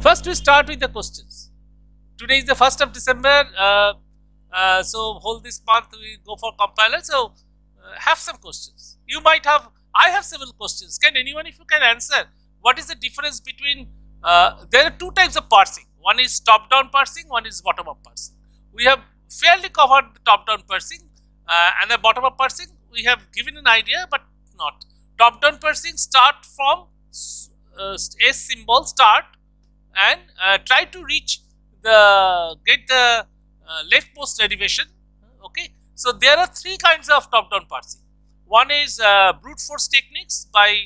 First we start with the questions. Today is the 1st of December, so whole this month we go for compiler. So have some questions. You might have, I have several questions. Can anyone, if you can answer, what is the difference between, there are two types of parsing. One is top down parsing, one is bottom up parsing. We have fairly covered the top down parsing, and the bottom up parsing we have given an idea but not. Top down parsing start from S symbol start and try to reach the, get the leftmost derivation. Okay. So there are three kinds of top down parsing. One is brute force techniques by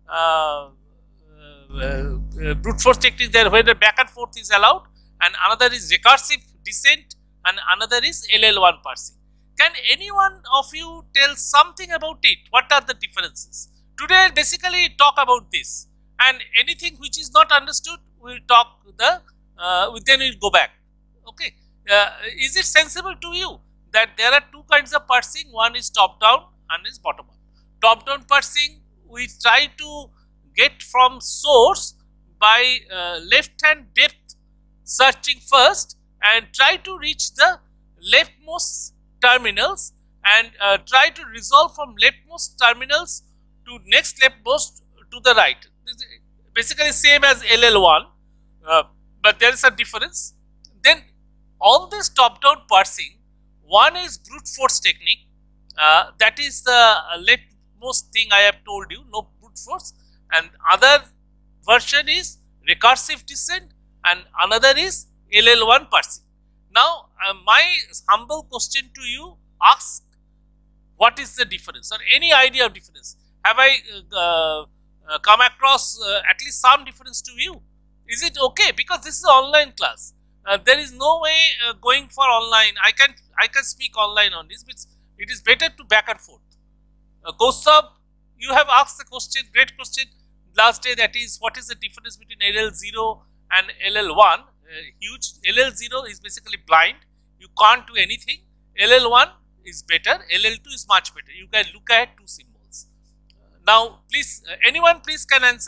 brute force techniques there where the back and forth is allowed, and another is recursive descent, and another is LL1 parsing. Can anyone of you tell something about it? What are the differences? Today basically talk about this, and anything which is not understood we will talk the then we will go back. Okay. Is it sensible to you that there are two kinds of parsing? One is top down and is bottom up. Top down parsing we try to get from source by left hand depth searching first and try to reach the leftmost terminals and try to resolve from leftmost terminals to next leftmost to the right. Basically same as LL1, but there is a difference. Then on this top down parsing, one is brute force technique, that is the leftmost thing I have told you, no brute force, and other version is recursive descent and another is LL1 parsing. Now my humble question to you, ask what is the difference or any idea of difference. Have I come across at least some difference to you? Is it okay? Because this is an online class. There is no way going for online. I can speak online on this, but it is better to back and forth. Kaustav, you have asked the question, great question last day, that is what is the difference between LL0 and LL1? Huge. LL0 is basically blind. You can't do anything. LL1 is better. LL2 is much better. You can look at two symbols. Now, please, anyone please can answer?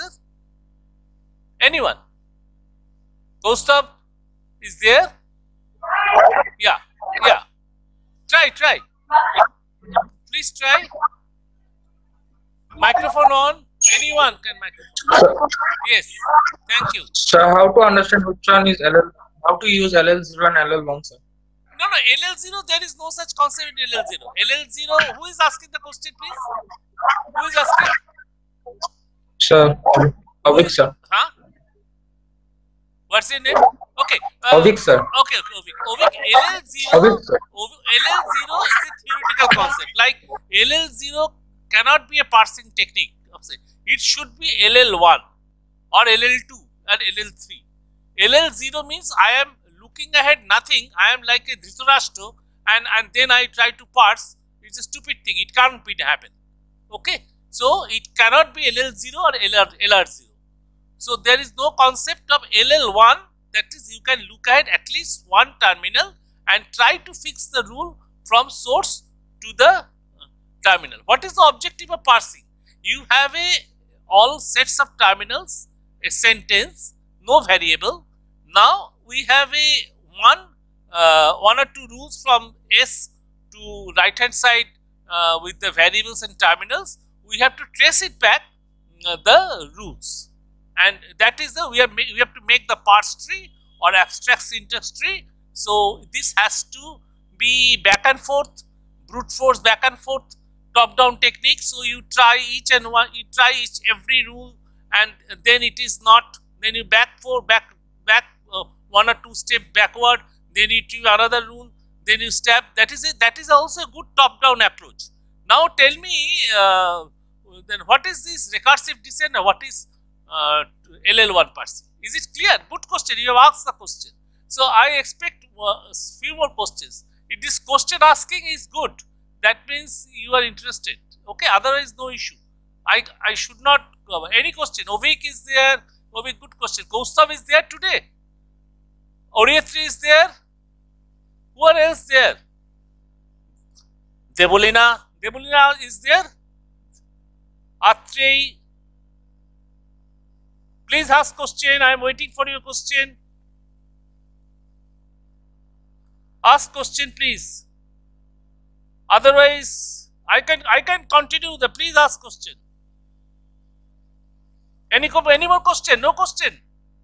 Anyone? Kaustav is there? Yeah, yeah. Try. Please try. Microphone on. Anyone can microphone. Yes. Thank you. Sir, how to understand which one is LL? How to use LL0 and LL1, sir? No, LL0, there is no such concept in LL0. LL0, who is asking the question, please? Who is asking? Sir, Avik, sir. Huh? What's your name? Okay. Avik, sir. Okay, Avik. LL0, Avik, sir. LL0 is a theoretical concept. Like LL0 cannot be a parsing technique. It should be LL1 or LL2 and LL3. LL0 means I am looking ahead nothing. I am like a Dhritarashtra and then I try to parse. It's a stupid thing. It can't be happen. Okay. So it cannot be LL0 or LR0. So there is no concept of LL1, that is you can look at least one terminal and try to fix the rule from source to the terminal. What is the objective of parsing? You have all sets of terminals, a sentence, no variable. Now we have one or two rules from S to right hand side with the variables and terminals. We have to trace it back the rules, and that is the we have to make the parse tree or abstract syntax tree. So this has to be back and forth, brute force back and forth, top down technique. So you try each and one, you try every rule, and then it is not, then you back one or two step backward, then you do another rule, then you step. That is also a good top down approach. Now tell me then what is this recursive descent or what is LL1 parsing? Is it clear? Good question. You have asked the question. So I expect few more questions. If this question asking is good, that means you are interested. Okay, otherwise no issue. I should not cover any question. Ovik is there. Ovik, good question. Kaustav is there today. Oriyatri is there. Who are else there? Debolina is there. Atrey. Please ask question. I am waiting for your question. Ask question, please. Otherwise, I can continue. Please ask question. Any more question? No question.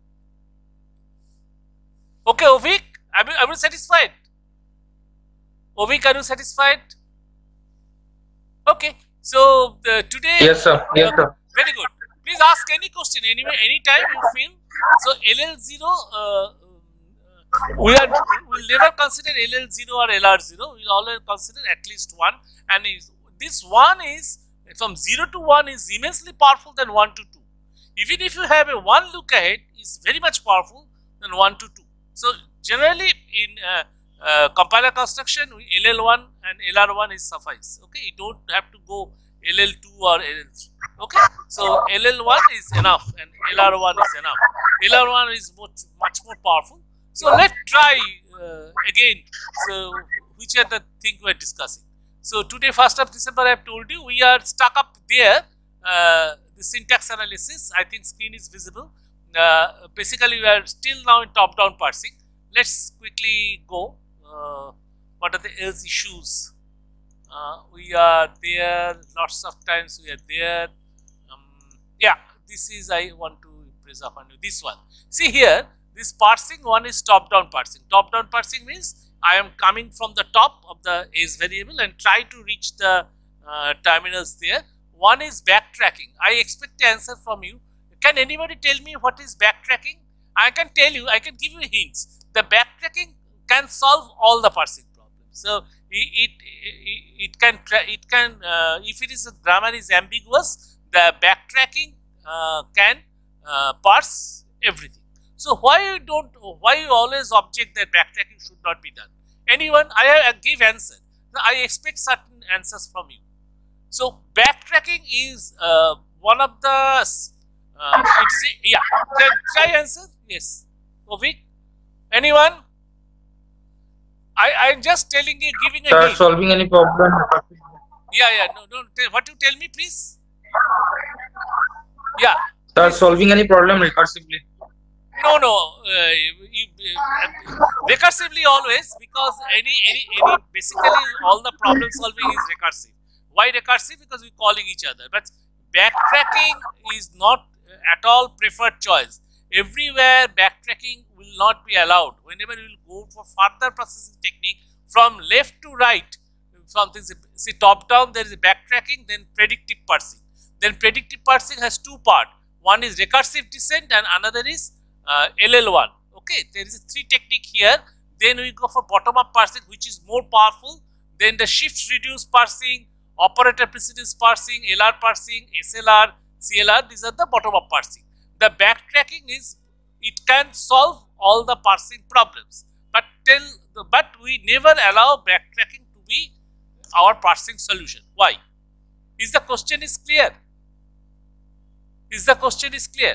Okay, Ovik, are you satisfied? Ovik, are you satisfied? Okay. So today. Yes, sir. Yes, sir. Very good. Please ask any question anyway, anytime you feel. So LL0, we will never consider LL0 or LR0. We will always consider at least 1, and this 1 is from 0 to 1 is immensely powerful than 1 to 2. Even if you have a 1 look ahead, is very much powerful than 1 to 2. So generally in compiler construction, LL1 and LR1 is suffice. Okay, you don't have to go LL2 or LL3. Okay, so LL1 is enough and LR1 is enough. LR1 is much more powerful. So let's try again. So which are the things we are discussing? So today, 1st of December, I have told you we are stuck up there. The syntax analysis. I think screen is visible. Basically, we are still now in top-down parsing. Let's quickly go. What are the else issues? We are there. Lots of times we are there. Yeah, this is I want to impress upon you. This one. See here. This parsing one is top-down parsing. Top-down parsing means I am coming from the top of the S variable and try to reach the terminals there. One is backtracking. I expect the answer from you. Can anybody tell me what is backtracking? I can tell you, I can give you hints. The backtracking can solve all the parsing problems. So it can if it is a grammar is ambiguous, the backtracking can parse everything. So why you always object that backtracking should not be done? Anyone? I give answer. I expect certain answers from you. So backtracking is one of the try answer. Yes, Ovik. Anyone? I'm just telling you, giving a hint. Solving any problem? Yeah. No. What you tell me, please? Yeah. Solving any problem recursively? No. Recursively always, because any basically all the problem solving is recursive. Why recursive? Because we're calling each other. But backtracking is not at all preferred choice. Everywhere backtracking will not be allowed. Whenever you will go for further processing technique from left to right, something see top down there is a backtracking, then predictive parsing. Then predictive parsing has two parts. One is recursive descent and another is LL1. Okay, there is a 3 technique here. Then we go for bottom up parsing, which is more powerful. Then the shift reduce parsing, operator precedence parsing, LR parsing, SLR, CLR. These are the bottom up parsing. The backtracking is it can solve all the parsing problems, but we never allow backtracking to be our parsing solution. Why? Is the question is clear? Is the question is clear?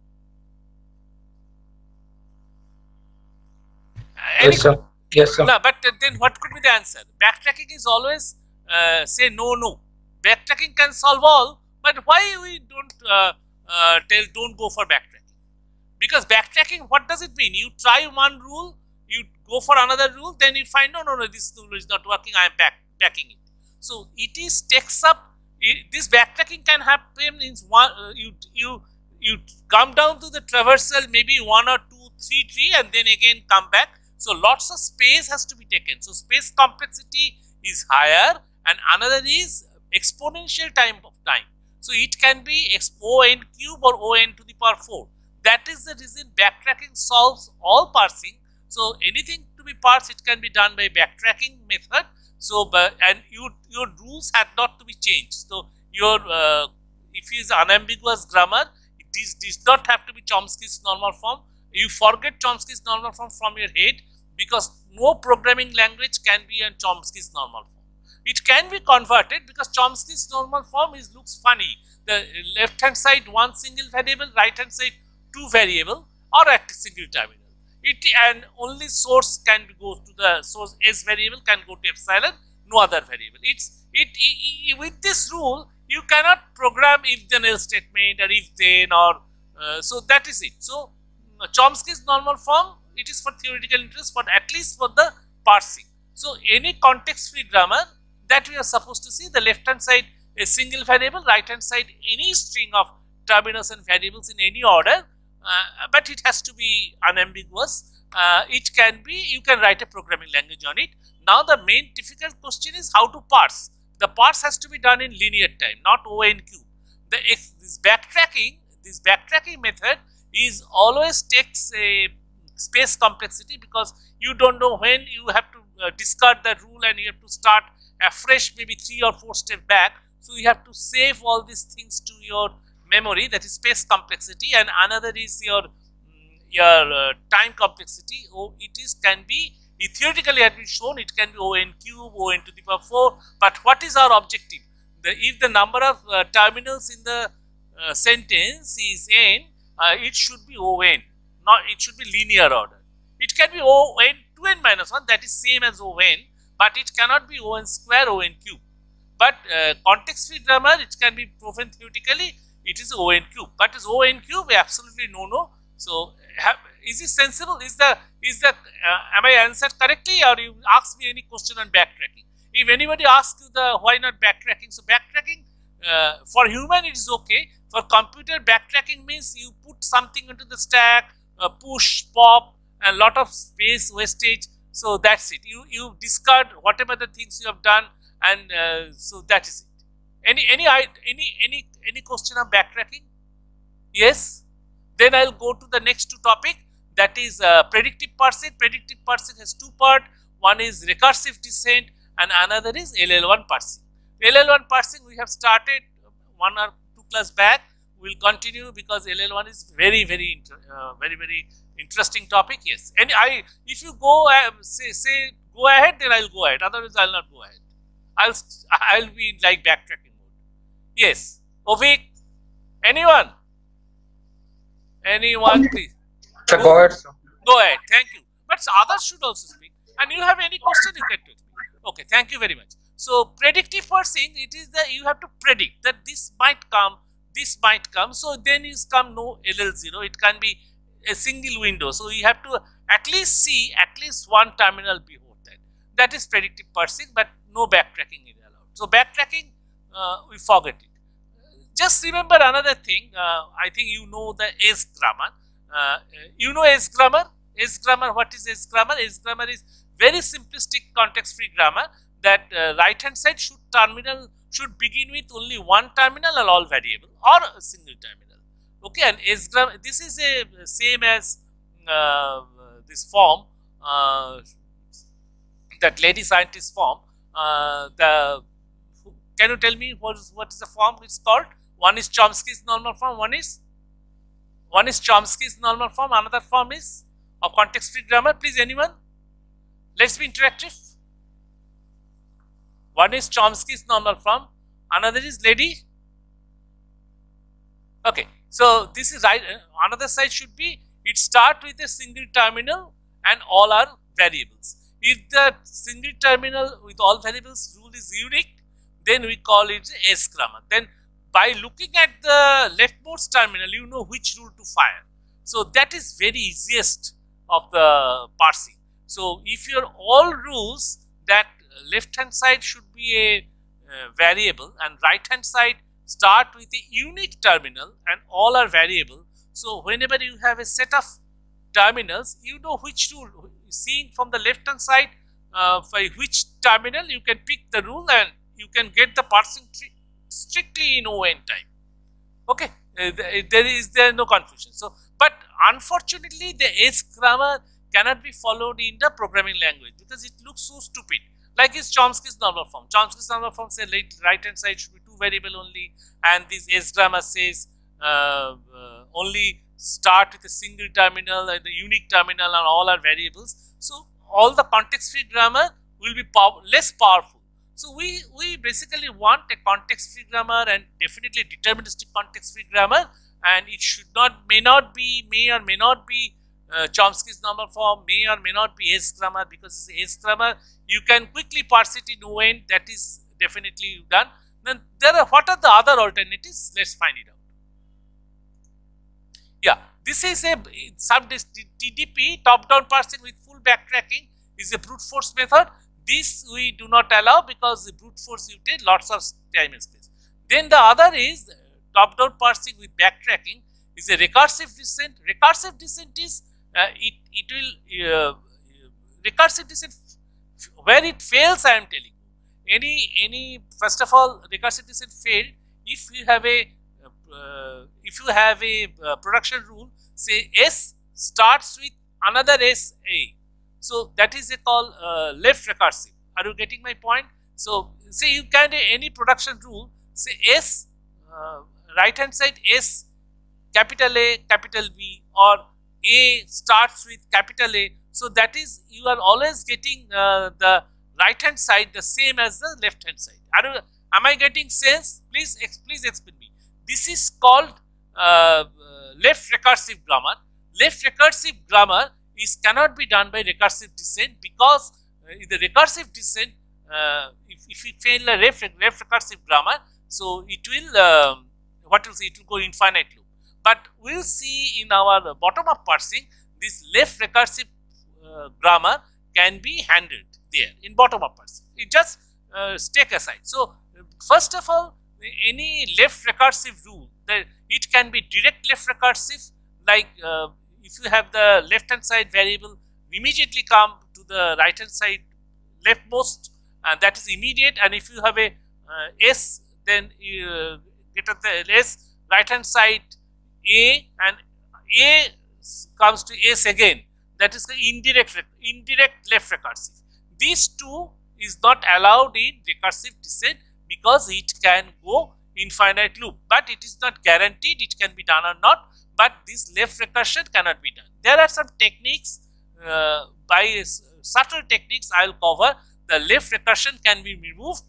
Yes, sir. Yes, sir. No, but then what could be the answer? Backtracking is always say no. Backtracking can solve all, but why we don't tell don't go for backtracking? Because backtracking, what does it mean? You try one rule, you go for another rule, then you find no, this rule is not working. I am backing it. So it takes up. This backtracking can happen in one. You come down to the traversal, maybe 1 or 2, 3 tree, and then again come back. So lots of space has to be taken. So space complexity is higher, and another is exponential time of time. So it can be O(n) cube or O(n) to the power 4. That is the reason backtracking solves all parsing. So anything to be parsed, it can be done by backtracking method. So and your rules had not to be changed. So your if it is unambiguous grammar, it does not have to be Chomsky's normal form. You forget Chomsky's normal form from your head, because no programming language can be in Chomsky's normal form. It can be converted because Chomsky's normal form looks funny. The left hand side 1 single variable, right hand side 2 variable, or at a single terminal. And only source can go to the source S variable can go to epsilon, no other variable. With this rule, you cannot program if then else statement or if then or So that is it. So Chomsky's normal form, it is for theoretical interest, for at least for the parsing. So any context free grammar that we are supposed to see, the left hand side a single variable, right hand side any string of terminals and variables in any order, but it has to be unambiguous. It can be, you can write a programming language on it. Now the main difficult question is how to parse. The parse has to be done in linear time, not O n cube. This backtracking method is always takes a space complexity, because you don't know when you have to discard the rule and you have to start afresh, maybe 3 or 4 steps back. So you have to save all these things to your memory, that is space complexity, and another is your time complexity. Can be, theoretically has been shown, it can be O n cube, O n to the power 4, but what is our objective? If the number of terminals in the sentence is n, it should be O n, not it should be linear order. It can be O n 2n minus 1, that is same as O n, but it cannot be O n square, O n cube. But context free grammar, it can be proven theoretically, it is O n cube, but is O n cube absolutely no. So is it sensible? Am I answered correctly, or you ask me any question on backtracking? If anybody asks you the why not backtracking, so backtracking for human it is okay. For computer, backtracking means you put something into the stack, push, pop, and lot of space wastage. So that's it. You discard whatever the things you have done, and so that is it. Any question on backtracking? Yes. Then I'll go to the next topic, that is predictive parsing. Predictive parsing has 2 parts. One is recursive descent and another is LL1 parsing. LL1 parsing we have started 1 or 2 class back. We will continue because LL1 is very interesting topic. Yes. And if you go say go ahead, then I'll go ahead. Otherwise, I'll not go ahead. I'll be in like backtracking mode. Yes. Ovik, anyone? Anyone, please? So go ahead, sir. Go ahead. Thank you. But others should also speak. And you have any question, you can do it. Okay. Thank you very much. So predictive parsing, it is that you have to predict that this might come, this might come. So then is come no LL0. It can be a single window. So you have to at least see at least one terminal before that. That is predictive parsing, but no backtracking is allowed. So backtracking, we forget it. Just remember another thing. I think you know the S grammar. You know S grammar. S grammar. What is S grammar? S grammar is very simplistic context-free grammar. That right hand side should begin with only one terminal and all variable, or a single terminal. Okay, and S grammar. This is a same as this form, that lady scientist form. Can you tell me what is the form it's called? One is Chomsky's normal form, one is Chomsky's normal form, another form is of context free grammar. Please, anyone? Let's be interactive. One is Chomsky's normal form, another is lady. Okay, so this is right. Another side should be it start with a single terminal and all are variables. If the single terminal with all variables rule is unique, then we call it S grammar. Then by looking at the leftmost terminal, you know which rule to fire. So that is very easiest of the parsing. So if your all rules that left hand side should be a variable and right hand side start with a unique terminal and all are variable. So whenever you have a set of terminals, you know which rule. Seeing from the left hand side by which terminal you can pick the rule and you can get the parsing strictly in O n time. Okay, there is no confusion. So, but unfortunately, the S grammar cannot be followed in the programming language because it looks so stupid. Like is Chomsky's normal form. Chomsky's normal form says right hand side should be 2 variable only, and this S grammar says only start with a single terminal and a unique terminal and all are variables. So all the context free grammar will be less powerful. So we basically want a context free grammar and definitely deterministic context free grammar, and it may or may not be Chomsky's normal form, may or may not be S grammar, because it's S grammar you can quickly parse it in O n, that is definitely done. Then what are the other alternatives? Let's find it out. Yeah, this is a some TDP, top down parsing with full backtracking, is a brute force method. This we do not allow because the brute force you take lots of time and space. Then the other is top down parsing with backtracking, is a recursive descent. Recursive descent is it will recursive descent where it fails. I am telling you, any first of all, recursive descent failed if you have a production rule, say S starts with another S A. So that is a call left recursive. Are you getting my point? So say you can any production rule, say S right hand side S capital A capital B, or A starts with capital A. So that is, you are always getting the right hand side the same as the left hand side. Am I getting sense? Please explain me. This is called left recursive grammar. Left recursive grammar cannot be done by recursive descent, because in the recursive descent, if you fail a left recursive grammar, so it will what will say, it will go infinite loop. But we will see in our bottom up parsing, this left recursive grammar can be handled there in bottom up parsing. It just take aside. So first of all, any left recursive rule, it can be direct left recursive, like if you have the left hand side variable immediately come to the right hand side leftmost, and that is immediate. And if you have a S, then you get at the S right hand side A, and A comes to S again, that is the indirect left recursive. These two is not allowed in recursive descent because it can go infinite loop, but it is not guaranteed it can be done or not. But this left recursion cannot be done. There are some techniques, by subtle techniques I will cover. The left recursion can be removed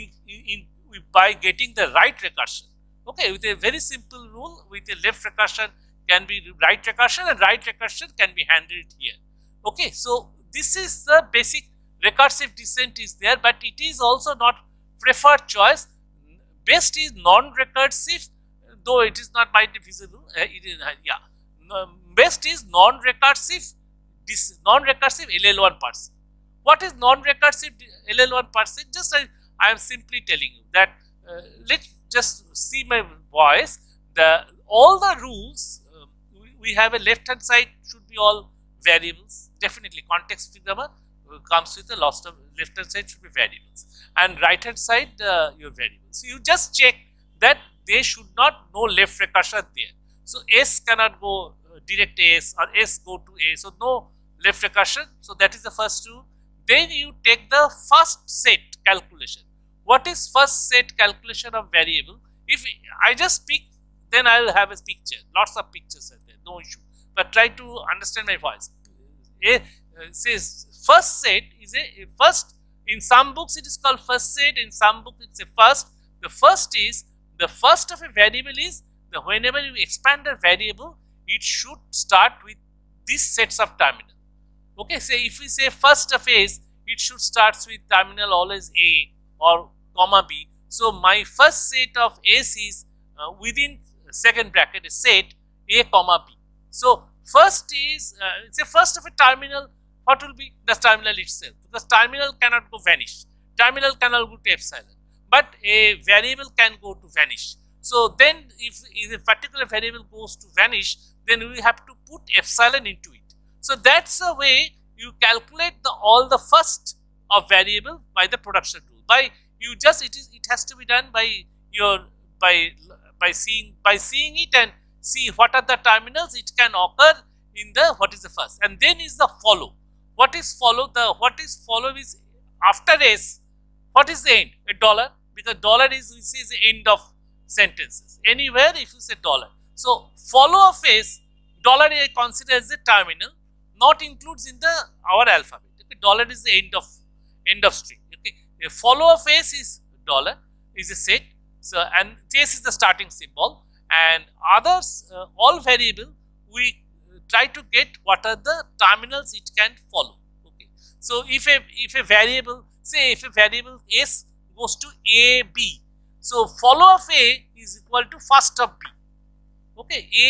by getting the right recursion. Okay, with a very simple rule, with a left recursion can be right recursion, and right recursion can be handled here. Okay, so this is the basic recursive descent is there, but it is also not preferred choice. Best is non-recursive, though it is not by visible. Best is non-recursive LL1 parsing. What is non-recursive LL1 parsing? Just I am simply telling you that let's just see my voice. All the rules we have a left hand side should be all variables. Definitely context free grammar comes with a loss of left hand side should be variables, and right hand side your variables. So you just check that they should not no left recursion there. So S cannot go direct S, or S go to A. So no left recursion. So that is the first rule. Then you take the first set calculation. What is first set calculation of variable? If I just speak, then I will have a picture. Lots of pictures are there, no issue. But try to understand my voice. Says first set is a first. In some books it is called first set. In some books it's a first. The first is the first of a variable is the whenever you expand a variable, it should start with these sets of terminal. Okay, say if we say first of S, it should start with terminal always A or comma B. So my first set of S is within second bracket a set A comma B. So first is say first of a terminal, what will be the terminal itself, because terminal cannot go vanish, terminal cannot go to epsilon, but a variable can go to vanish. So then if a particular variable goes to vanish, then we have to put epsilon into it. So that's the way you calculate all the first of variable by the production rule. By you just it has to be done by your by seeing it and see what are the terminals it can occur in the what is the first, and then is the follow. What is follow? What is follow is after S. What is the end? A dollar, because dollar is the end of sentences. Anywhere if you say dollar. So follow of S, dollar I consider as the terminal, not includes in our alphabet. Okay, dollar is the end of string. Okay, a follow of S is dollar is a set. So and S is the starting symbol, and others all variable we try to get what are the terminals it can follow. Okay, so if a variable, say if a variable S goes to A B, so follow of A is equal to first of B. Okay,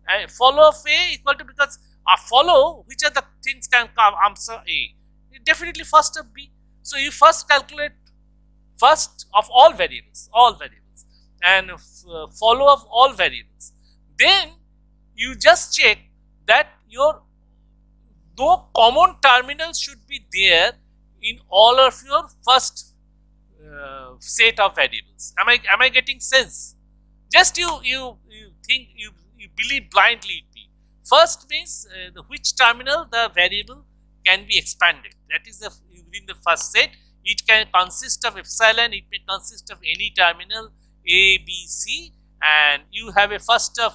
follow of A equal to, because follow, which are the things can come answer A? Definitely first of B. So you first calculate first of all variables, and follow of all variables. Then you just check that your no common terminal should be there in all of your first set of variables. Am I getting sense? Just you think you believe blindly in me. First means which terminal the variable can be expanded. That is within the first set. It can consist of epsilon. It may consist of any terminal A, B, C, and you have a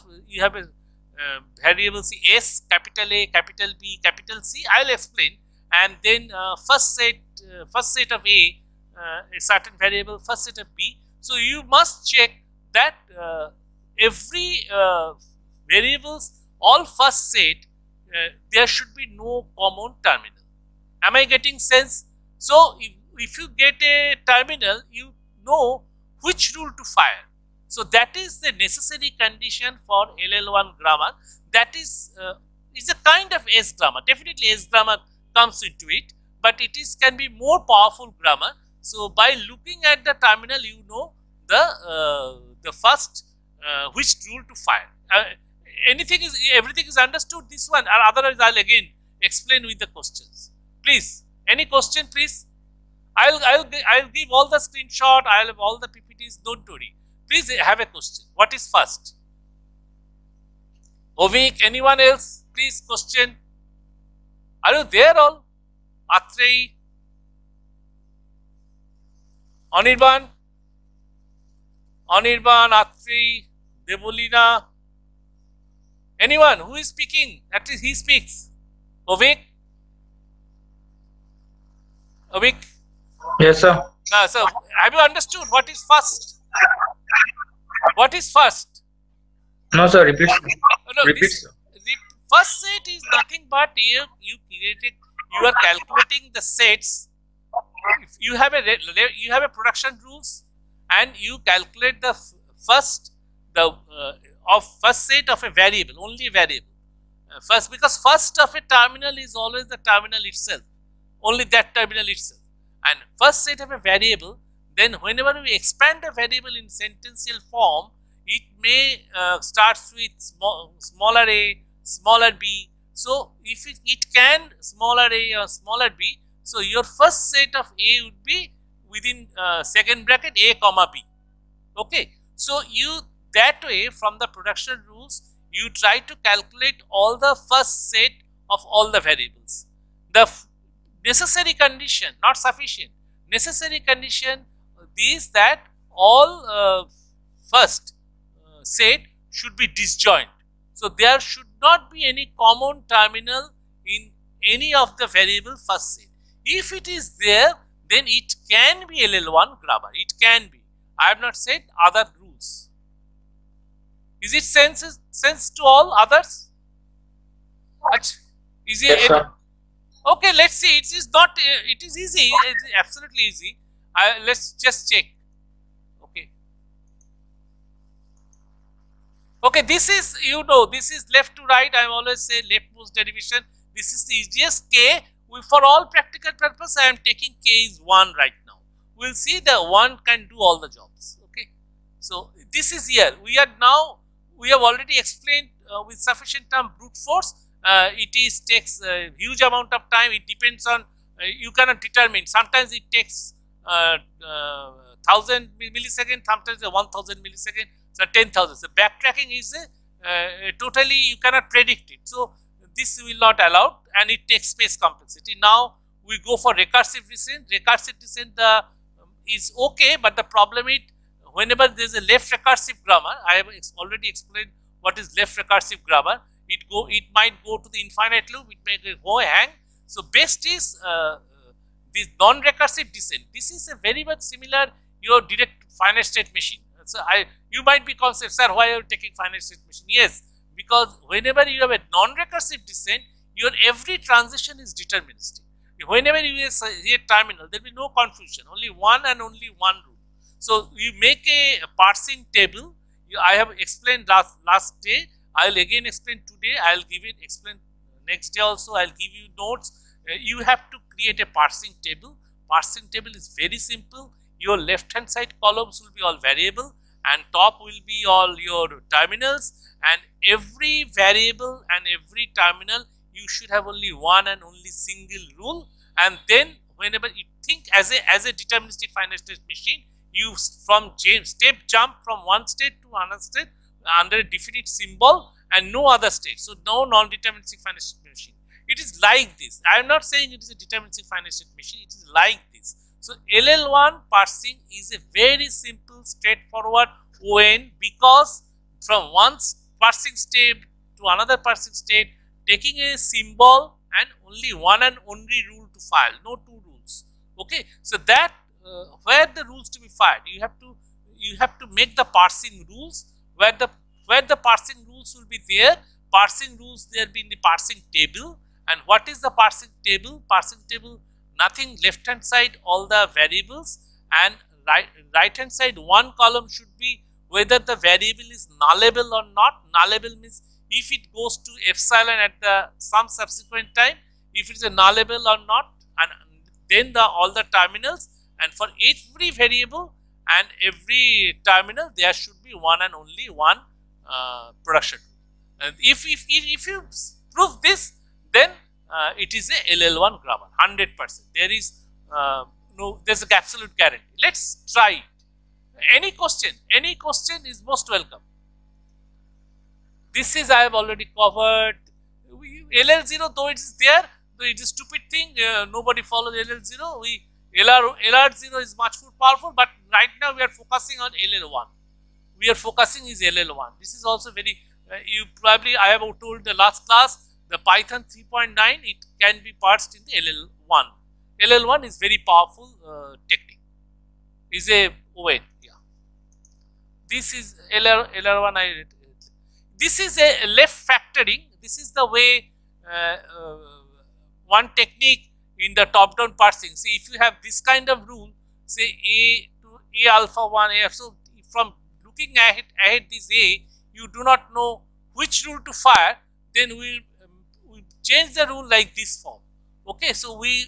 variable C, S, capital A, capital B, capital C. I'll explain. And then first set of A, a certain variable, first set of B. So you must check that every variables, all first set, there should be no common terminal. Am I getting sense? So if you get a terminal, you know which rule to fire. So that is the necessary condition for LL1 grammar. That is a kind of S grammar. Definitely S grammar comes into it, but it can be more powerful grammar. So by looking at the terminal, you know the first which rule to fire. Everything is understood, this one, or otherwise I'll again explain with the questions. Please, any question, please? I'll give all the screenshot. I'll have all the PPTs. Don't worry. Please have a question. What is first? Ovik, anyone else? Please question. Are you there all? Atrei, Anirban, Atrei, Devolina. Anyone who is speaking? At least he speaks. Ovik? Ovik? Yes, sir. So, have you understood what is first? What is first? No, sir. Repeat. No, Repeat, sir. The first set is nothing but you are calculating the sets. If you have a production rules, and you calculate the first set of a variable, only a variable. First, because first of a terminal is always the terminal itself, only that terminal itself. And first set of a variable, then whenever we expand a variable in sentential form, it may starts with smaller a, smaller b. So if it can smaller a or smaller b, so your first set of A would be within second bracket A comma B. Okay. So you that way, from the production rules, you try to calculate all the first set of all the variables. The necessary condition, not sufficient, necessary condition is that all first set should be disjoint. So there should not be any common terminal in any of the variable first set. If it is there, then it can be LL1 grammar. It can be. I have not said other rules. Is it sense to all others? Is it? Yes, sir. Okay, let's see. It is not. It is easy. It is absolutely easy. Let's just check. Okay. Okay. This is, this is left to right. I always say leftmost derivation. This is the easiest. K. For all practical purpose, I am taking K is 1 right now. We will see that 1 can do all the jobs. Okay. So this is here. We have already explained with sufficient term brute force. It takes a huge amount of time. It depends on, you cannot determine. Sometimes it takes 1000 milliseconds, sometimes 1000 milliseconds, so 10,000. So backtracking is totally, you cannot predict it. So this will not allow, and it takes space complexity. Now we go for recursive descent. Recursive descent is okay, but the problem is whenever there is a left recursive grammar, I have already explained what is left recursive grammar. It might go to the infinite loop. It may go hang. So best is this non-recursive descent. This is a very much similar your direct finite state machine. So you might be concerned, sir, why are you taking finite state machine? Yes, because whenever you have a non-recursive descent, your every transition is deterministic. Whenever you see a terminal, there will be no confusion, only one and only one rule. So you make a parsing table. I have explained last day I will again explain today, I will give it, explain next day also, I will give you notes. You have to create a parsing table. Parsing table is very simple. Your left hand side columns will be all variable and top will be all your terminals, and every variable and every terminal you should have only one and only single rule. And then whenever you think as a deterministic finite state machine, you from step jump from one state to another state under a definite symbol and no other state. So no non-deterministic finite state machine. It is like this. I am not saying it is a deterministic finite state machine. It is like this. So LL1 parsing is a very simple, straightforward ON, because from one parsing state to another parsing state, taking a symbol and only one and only rule to file, no two rules. Okay, so that where the rules to be filed, you have to make the parsing rules where the parsing rules will be there. Parsing rules there be in the parsing table. And what is the parsing table? Parsing table, nothing, left hand side all the variables, and right hand side one column should be whether the variable is nullable or not. Nullable means if it goes to epsilon at some subsequent time, if it is a nullable or not, and then all the terminals, and for every variable and every terminal there should be one and only one production. And if you prove this, then it is a LL1 grammar, 100%. There is there's an absolute guarantee. Let's try it. Any question is most welcome. This is I have already covered. LL0, though it is there, though it is a stupid thing, nobody follows LL0. LR0 is much more powerful, but right now we are focusing on LL1. We are focusing is LL1. This is also very, you probably, I have told the last class, the Python 3.9, it can be parsed in the LL1. LL1 is very powerful technique. Is a ON. Yeah. This is LR1. This is a left factoring. This is the way one technique in the top-down parsing. See, if you have this kind of rule, say A to A alpha 1, A, so from looking ahead this A, you do not know which rule to fire, then we change the rule like this form. Okay, so we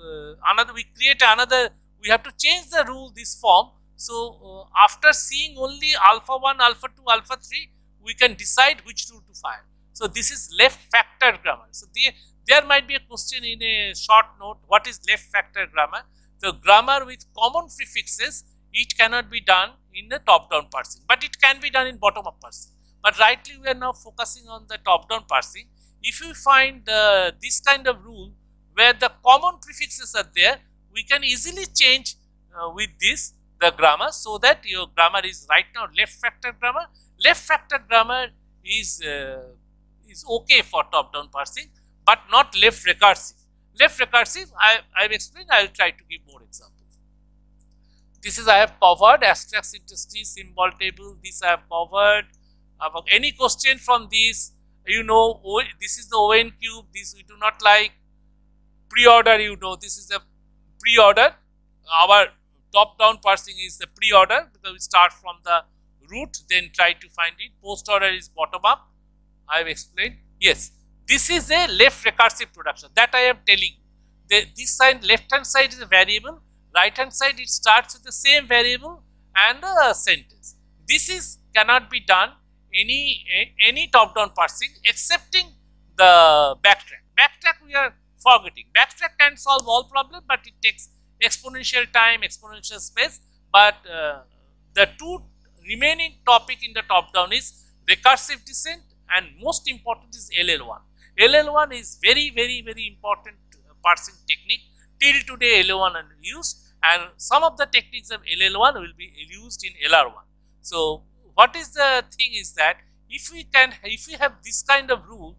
have to change the rule this form. So after seeing only alpha 1, alpha 2, alpha 3, we can decide which rule to fire. So this is left factor grammar. So there might be a question in a short note, what is left factor grammar? The grammar with common prefixes, it cannot be done in the top-down parsing, but it can be done in bottom-up parsing. But rightly we are now focusing on the top-down parsing. If you find this kind of rule where the common prefixes are there, we can easily change with this the grammar, so that your grammar is right now left factor grammar. Left factor grammar is okay for top-down parsing, but not left recursive. Left recursive, I have explained. I will try to give more examples. This is I have covered abstract syntax tree, symbol table. This I have covered. Any question from this? You know, this is the ON cube. This we do not like. Pre-order, you know, this is the pre-order. Our top-down parsing is the pre-order, because we start from the root, then try to find it. Post-order is bottom-up. I have explained. Yes, this is a left recursive production that I am telling you. This side, left-hand side is a variable. Right-hand side, it starts with the same variable and a sentence. This cannot be done any top-down parsing excepting the backtrack. Backtrack we are forgetting. Backtrack can solve all problems, but it takes exponential time, exponential space. But the two remaining topic in the top-down is recursive descent, and most important is LL1. LL1 is very, very, very important parsing technique. Till today LL1 are used, and some of the techniques of LL1 will be used in LR1. So what is the thing is that if we have this kind of rule,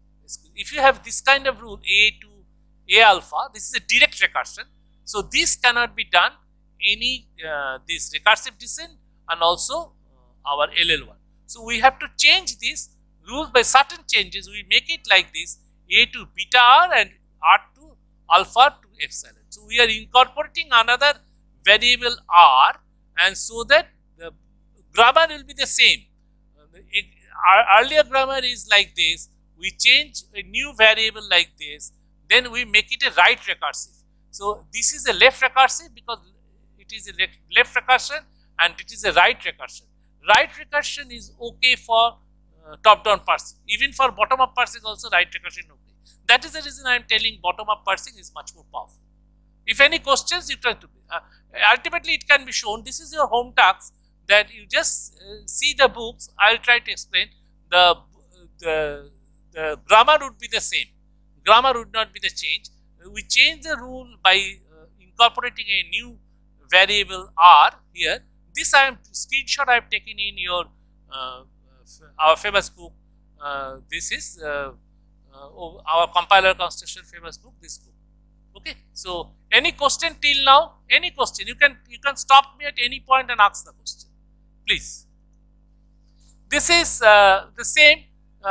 A to A alpha, this is a direct recursion. So this cannot be done this recursive descent and also our LL1. So we have to change this rule by certain changes. We make it like this: A to beta R and R to alpha to epsilon. So we are incorporating another variable R, and so that the grammar will be the same. our earlier grammar is like this, we change a new variable like this, then we make it a right recursive. So this is a left recursive because it is a left recursion and it is a right recursion. Right recursion is okay for top-down parsing. Even for bottom-up parsing also right recursion is okay. That is the reason I am telling bottom-up parsing is much more powerful. If any questions, you try to ultimately it can be shown. This is your home task that you just see the books. I will try to explain. The grammar would be the same. Grammar would not be the change. We change the rule by incorporating a new variable r here. This screenshot I have taken in your our famous book. This is our compiler construction famous book. This book. Okay. So any question till now? Any question? You can stop me at any point and ask the question, please. This is the same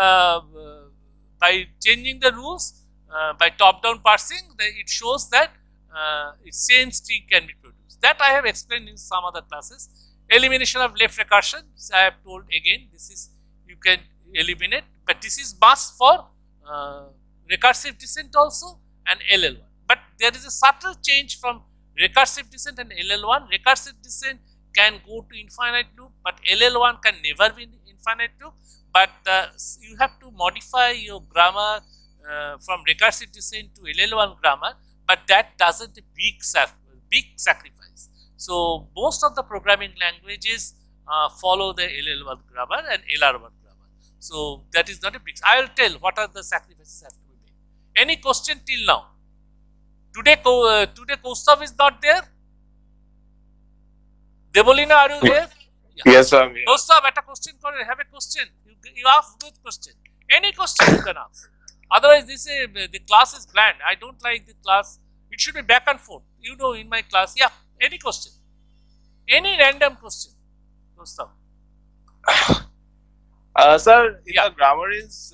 by changing the rules by top-down parsing. It shows that same string can be produced. That I have explained in some other classes. Elimination of left recursion, I have told again, this is you can eliminate, but this is must for recursive descent also and LL1. But there is a subtle change from recursive descent and LL1. Recursive descent can go to infinite loop, but LL1 can never be infinite loop. But you have to modify your grammar from recursive descent to LL1 grammar, but that doesn't a big sacrifice. So most of the programming languages follow the LL1 grammar and LR1 grammar. So that is not a big. I will tell what are the sacrifices have to be made. Any question till now? Today Kaustav is not there. Debolina, are you there? Yeah. Yes, sir. Kaustav, at a question, have a question. You ask good question. Any question you can ask. Otherwise, the class is bland. I don't like the class. It should be back and forth. You know, in my class, yeah. Any question? Any random question? Kaustav. Sir, if the grammar is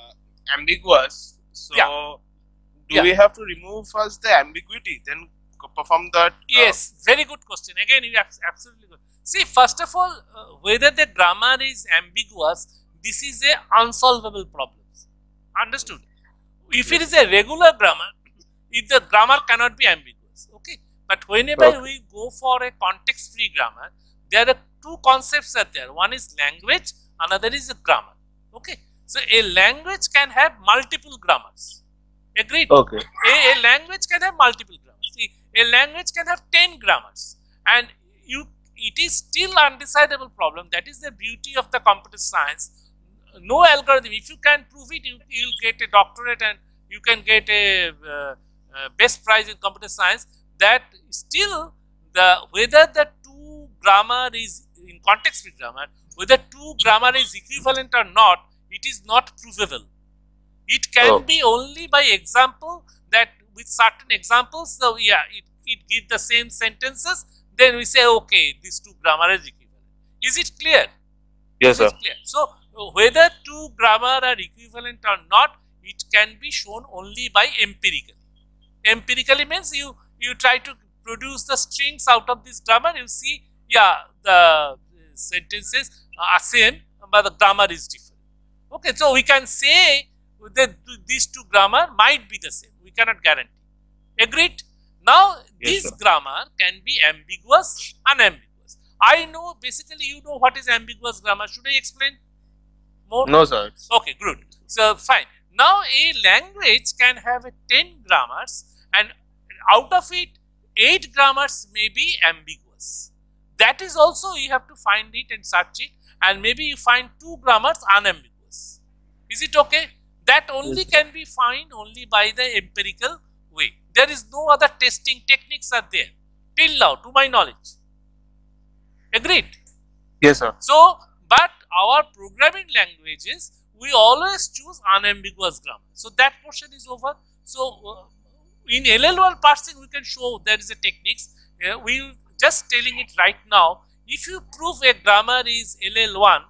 ambiguous, so do we have to remove first the ambiguity, then perform that? Yes, very good question. Again, you absolutely good. See, first of all, whether the grammar is ambiguous, this is a unsolvable problem. Understood? If it is a regular grammar, if the grammar cannot be ambiguous, okay. But whenever we go for a context-free grammar, there are two concepts are there. One is language, another is a grammar. Okay. So a language can have multiple grammars. Agreed? Okay. A language can have multiple grammars. See, a language can have 10 grammars, and it is still undecidable problem. That is the beauty of the computer science. No algorithm. If you can prove it, you will get a doctorate and you can get a best prize in computer science. That still whether the two grammar is in context-free grammar, whether two grammar is equivalent or not, it is not provable. It can be only by example, that with certain examples, so yeah, it gives the same sentences. Then we say, okay, these two grammar is equivalent. Is it clear? Yes, sir. Clear. So whether two grammar are equivalent or not, it can be shown only by empirically. Empirically means you try to produce the strings out of this grammar. You see, yeah, the sentences are same, but the grammar is different. Okay, so we can say that these two grammar might be the same. We cannot guarantee. Agreed? Now, this grammar can be ambiguous, unambiguous. I know, basically, you know what is ambiguous grammar. Should I explain more? No, sir. Okay, good. So, fine. Now, a language can have 10 grammars, and out of it, 8 grammars may be ambiguous. That is also, you have to find it and search it, and maybe you find 2 grammars unambiguous. Is it okay? That only can be found only by the empirical way. There is no other testing techniques are there till now, to my knowledge. Agreed? Yes, sir. So, but our programming languages, we always choose unambiguous grammar. So, that portion is over. So, in LL1 parsing, we can show there is a techniques. We just telling it right now. If you prove a grammar is LL1,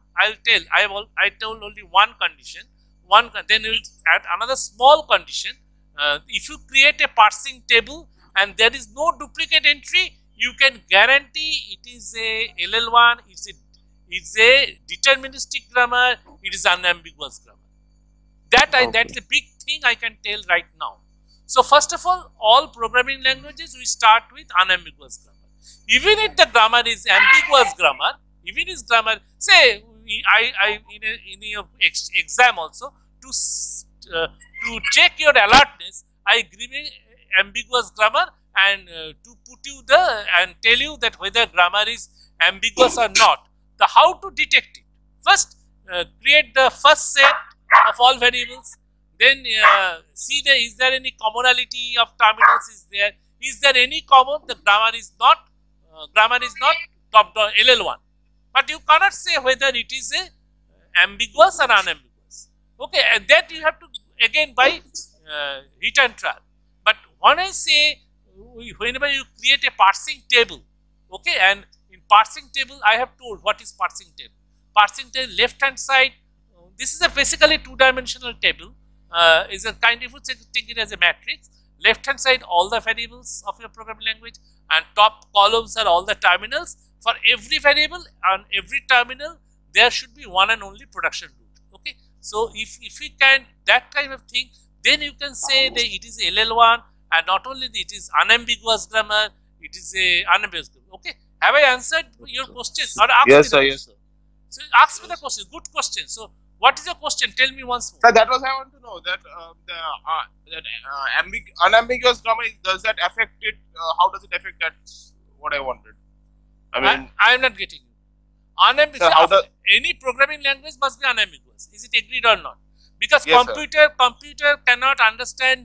I told only one condition. Then you will add another small condition. If you create a parsing table and there is no duplicate entry, you can guarantee it is a LL1, it's a deterministic grammar, it is unambiguous grammar. That's a big thing I can tell right now. So first of all programming languages we start with unambiguous grammar. Even if the grammar is ambiguous grammar, even if grammar, say in your exam also to check your alertness, I give a ambiguous grammar and to put you and tell you that whether grammar is ambiguous or not. The how to detect it. First, create the first set of all variables. Then see is there any commonality of terminals is there. Is there any common? The grammar is not top down LL1. But you cannot say whether it is a ambiguous or unambiguous. Okay, and that you have to again by hit and trial. But when I say whenever you create a parsing table, okay, and in parsing table I have told what is parsing table. Parsing table left hand side, this is a basically two-dimensional table. Is a kind of, take it as a matrix. Left hand side all the variables of your programming language, and top columns are all the terminals. For every variable and every terminal there should be one and only production root. Okay, so if we can that kind of thing, then you can say that it is LL1, and not only it is unambiguous grammar, it is a unambiguous grammar. Okay, have I answered your question? Or ask Yes, me sir. the Yes, sir. So ask me the question. Good question. So what is your question? Tell me once more. Sir, that was I want to know that unambiguous grammar, does that affect it? How does it affect that? What I wanted. I mean, I am not getting you. Unambiguous. Sir, Any programming language must be unambiguous. Is it agreed or not? Because Yes, computer cannot understand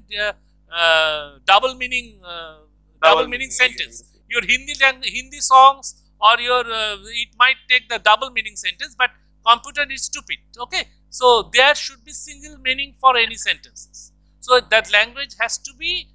double meaning sentence. Your Hindi songs or your it might take the double meaning sentence, but computer is stupid. Okay, so there should be single meaning for any sentences. So that language has to be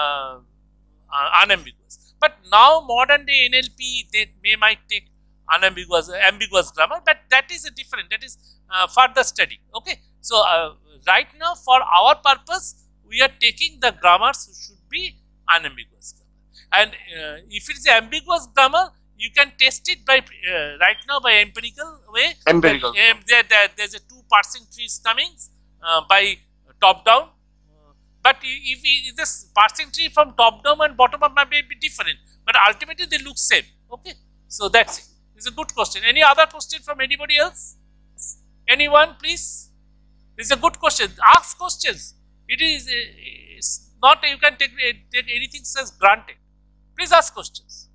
unambiguous. But now modern day NLP they might take ambiguous grammar, but that is a different. That is further study. Okay, so right now for our purpose we are taking the grammars should be unambiguous grammar, and if it is ambiguous grammar, you can test it by right now by empirical way. Empirical. There's a two parsing trees coming by top down. But if this parsing tree from top down and bottom up might be different, but ultimately they look same. Okay, so that's it. It's a good question. Any other question from anybody else? Anyone, please? It's a good question. Ask questions. It is it's not you can take anything as granted. Please ask questions.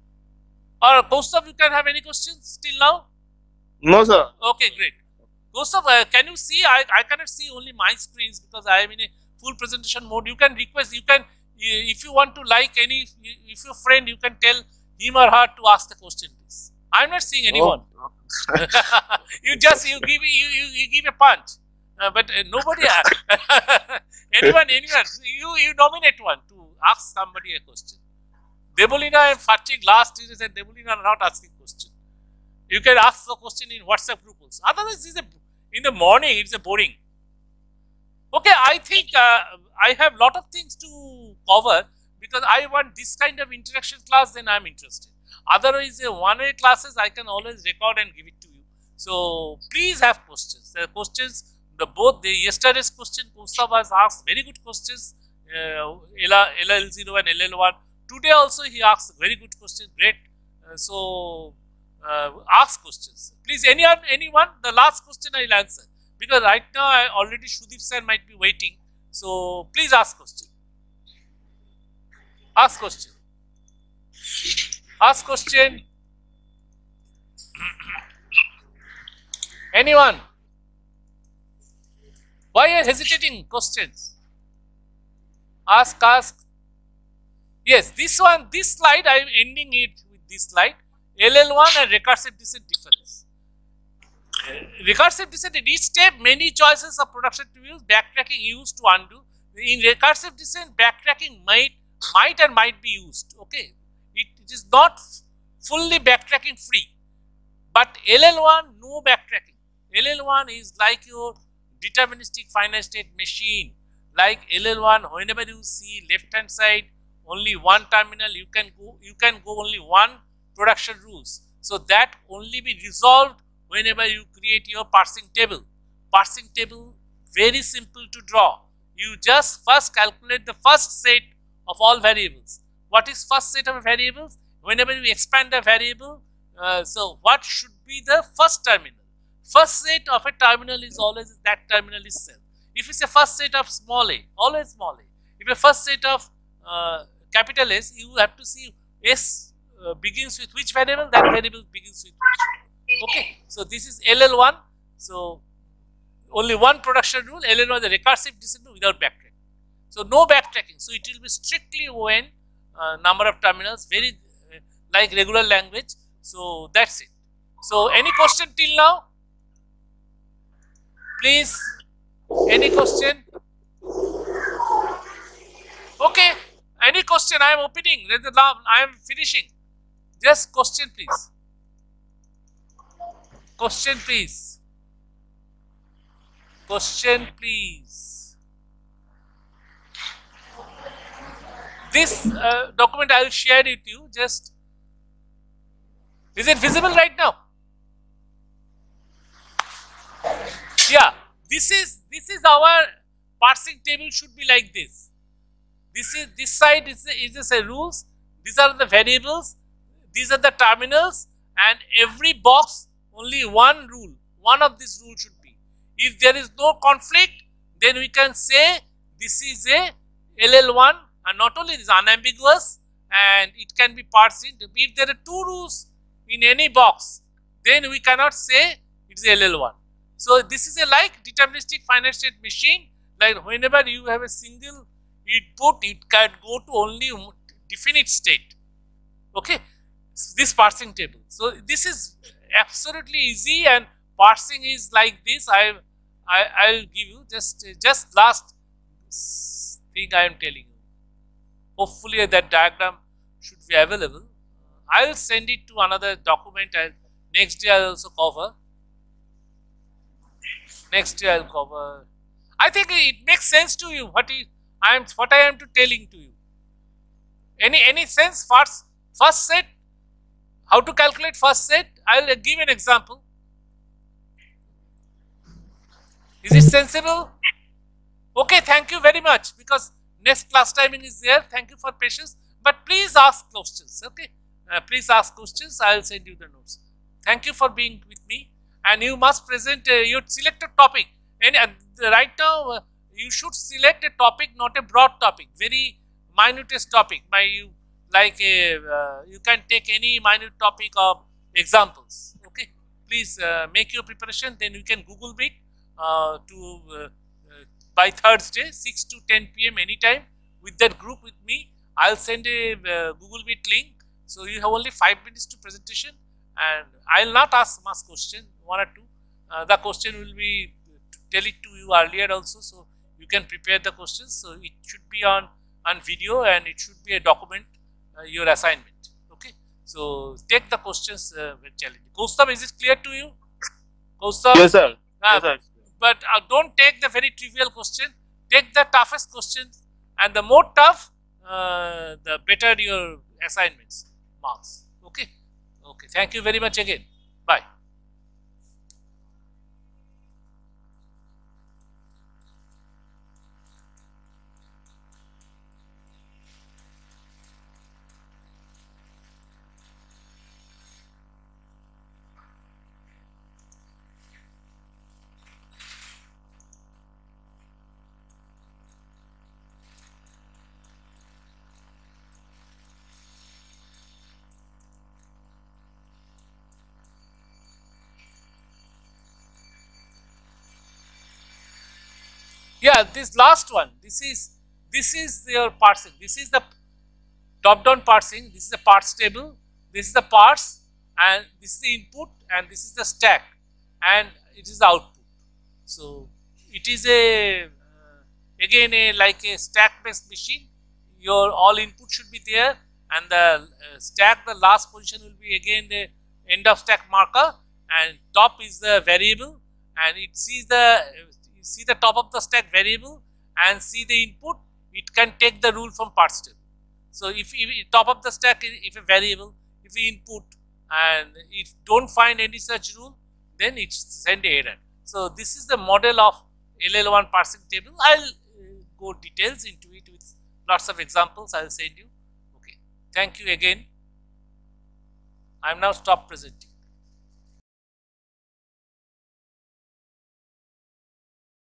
Or Kaustav, you can have any questions till now? no, sir. Okay, great. Kaustav, can you see? I cannot see only my screens because I am in a full presentation mode. You can request, you can, if you want to like any, if your friend, you can tell him or her to ask the question, please. I am not seeing anyone. Oh. You give a punch, but nobody. anyone, you nominate one to ask somebody a question. Debolina and Fatching last year said Debolina are not asking question. You can ask the question in WhatsApp group also. Otherwise, in the morning it's a boring. Okay, I think I have lot of things to cover because I want this kind of interaction class. Then I am interested. Otherwise, one-way classes I can always record and give it to you. So please have questions. The questions, yesterday's question, Kaustav has asked very good questions. LL0 and LL1. Today also he asked very good questions. Great. Ask questions. Please, anyone. The last question I will answer because right now already Shudip sir might be waiting. So please ask question. Ask question. Ask question. Anyone? Why are you hesitating? Questions. Ask. Yes, this slide I am ending it with this slide. LL1 and recursive descent difference. Recursive descent, in each step, many choices of production to use, backtracking used to undo. In recursive descent, backtracking might be used. Okay, it is not fully backtracking free. But LL1, no backtracking. LL1 is like your deterministic finite state machine. Like LL1, whenever you see left hand side, only one terminal, you can go only one production rules. So that only be resolved whenever you create your parsing table. Parsing table very simple to draw. You just first calculate the first set of all variables. What is first set of variables? Whenever you expand a variable, so what should be the first terminal? First set of a terminal is always that terminal itself. If it's a first set of small a, always small a. If a first set of capital S, you have to see S begins with which variable, that variable begins with which. Okay, so this is LL1. So only one production rule, LL1 is a recursive descent without backtracking. So no backtracking. So it will be strictly when number of terminals, very like regular language. So that's it. So any question till now? Please, any question? Okay, any question? I am opening. I am finishing. Just question, please. Question, please. Question, please. This document I will share it with you. Just, is it visible right now? Yeah, this is our parsing table should be like this. This side is the rules. These are the variables. These are the terminals, and every box only one rule. One of these rules should be. If there is no conflict, then we can say this is a LL1, and not only it is unambiguous, and it can be parsed in. If there are two rules in any box, then we cannot say it is LL1. So this is a like deterministic finite state machine. Like whenever you have a single input, it can go to only definite state. Okay, this parsing table. So this is absolutely easy, and parsing is like this. I'll give you just last thing I am telling you. Hopefully that diagram should be available. I will send it to another document, and next day I will also cover. Next year I will cover. I think it makes sense to you what I am telling to you. Any sense? First set. How to calculate first set? I will give an example. Is it sensible? Okay, thank you very much, because next class timing is there. Thank you for patience. But please ask questions. Okay, please ask questions. I will send you the notes. Thank you for being with me. And you must present your selected topic. And right now, you should select a topic, not a broad topic, very minutest topic. You can take any minute topic of examples. Okay, please make your preparation. Then you can Google Meet by Thursday, 6 to 10 p.m. anytime with that group with me. I'll send a Google Meet link. So you have only 5 minutes to presentation, and I'll not ask much question, one or two. The question will be tell it to you earlier also, so you can prepare the questions. So it should be on video, and it should be a document your assignment. Okay, so take the questions with challenge. Kaustubh, is it clear to you? Kaustubh? Yes, sir. Yes, sir. But don't take the very trivial question. Take the toughest questions, and the more tough, the better your assignments marks. Okay. Okay. Thank you very much again. Bye. Yeah, this last one, this is your parsing. This is the top down parsing. This is the parts table. This is the parts, and this is the input, and this is the stack, and it is the output. So it is a again like a stack based machine. Your all input should be there, and the stack, the last position will be again the end of stack marker, and top is the variable, and it sees the top of the stack variable and see the input. It can take the rule from parts table. So if top of the stack, if a variable, if we input and if don't find any such rule, then it send error. So this is the model of LL1 parsing table. I'll go details into it with lots of examples. I'll send you. Okay. Thank you again. I'm now stop presenting.